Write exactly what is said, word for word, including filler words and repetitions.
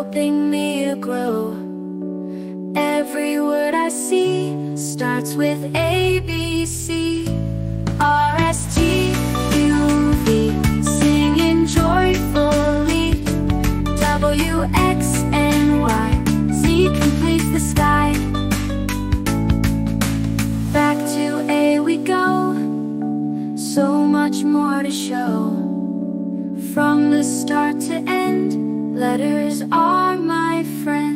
helping me grow. Every word I see starts with A, B, C, R, S, T, U, V, singing joyfully. W, X, and Y, Z completes the sky. Back to A we go, so much more to show. From the start to end, letters are my friend.